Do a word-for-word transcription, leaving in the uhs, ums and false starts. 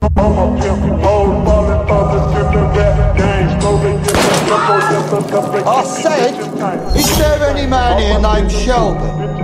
I said, is there any man here named Shelby?